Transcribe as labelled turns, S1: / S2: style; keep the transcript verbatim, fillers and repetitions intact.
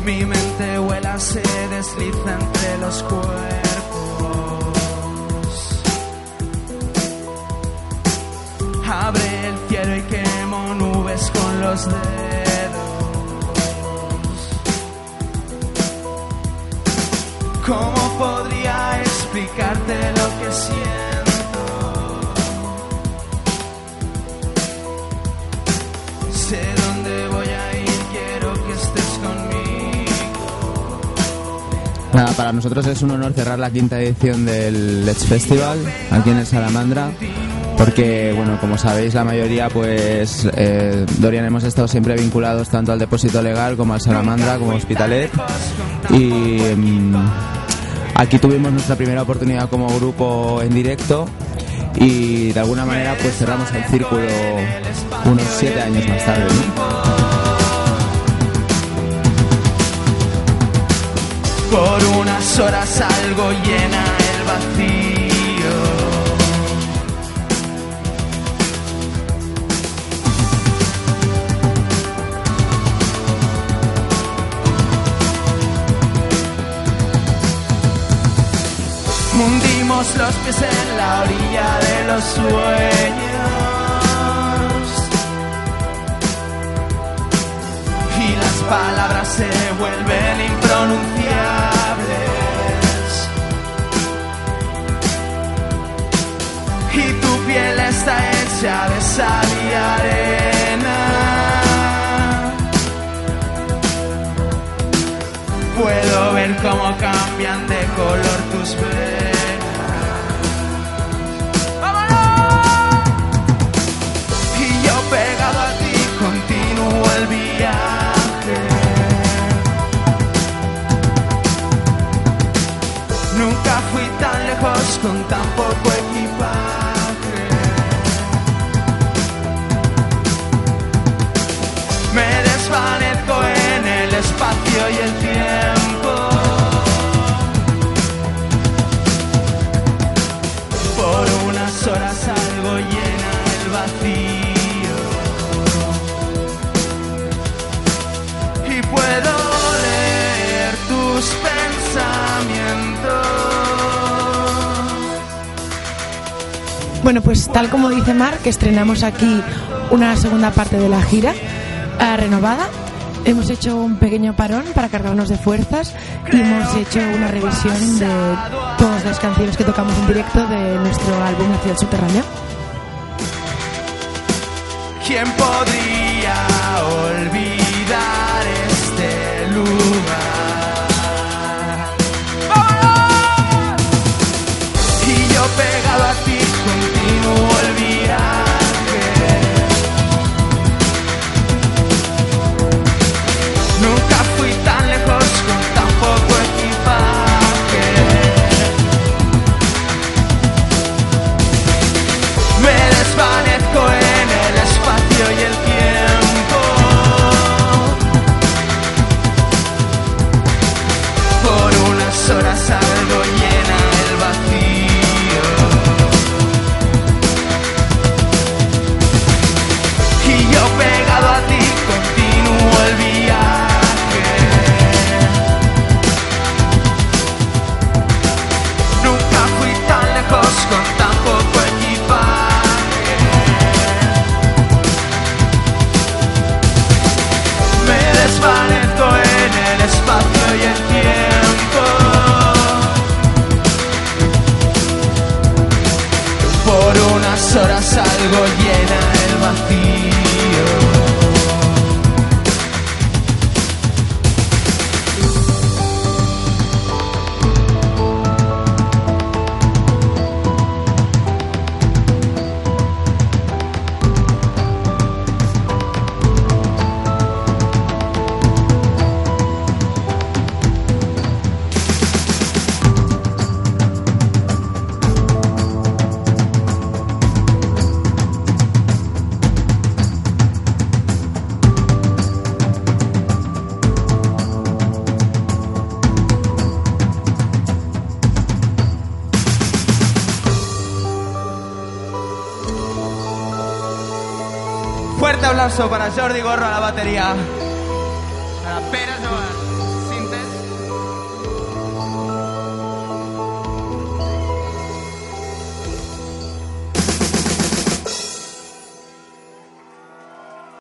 S1: Mi mente vuela, se desliza entre los cuerpos. Abre el cielo y quemo nubes con los dedos. ¿Cómo podría explicarte lo que siento? Sé dónde voy a ir, quiero que estés conmigo.
S2: Nada, para nosotros es un honor cerrar la quinta edición del Let's Festival aquí en el Salamandra, porque, bueno, como sabéis, la mayoría, pues, eh, Dorian hemos estado siempre vinculados tanto al Depósito Legal como al Salamandra, como Hospitalet, y um, aquí tuvimos nuestra primera oportunidad como grupo en directo y de alguna manera pues cerramos el círculo unos siete años más tarde, ¿no?
S1: Por unas horas algo llena el vacío. Hundimos los pies en la orilla de los sueños y las palabras se vuelven impronunciables. Y tu piel está hecha de sal y arena. Puedo ver cómo cambian de color tus venas. ¡Vámonos! Y yo pegado a ti continúo el viaje. Nunca fui tan lejos con tan poco equipaje. Me desvanezco en el espacio y el tiempo. Por unas horas algo llena el vacío. Y puedo leer tus pensamientos.
S3: Bueno, pues tal como dice Mar, que estrenamos aquí una segunda parte de la gira eh, renovada. Hemos hecho un pequeño parón para cargarnos de fuerzas y hemos hecho una revisión de todas las canciones que tocamos en directo de nuestro álbum Hacia el Subterráneo.
S1: ¿Quién podría olvidar este lugar? ¡Vámonos! Y yo pegado a ti continúo el viaje. Nunca fui tan lejos con tan poco equipaje. Me desvanezco en el espacio y el tiempo. Por unas horas algo llena el vacío. Y yo pegado a ti continúo el viaje. Con tan poco equipaje, me desvanezco en el espacio y el tiempo. Por unas horas algo llena el vacío. Fuerte aplauso para Jordi Gorro a la batería. Para Pere Joan.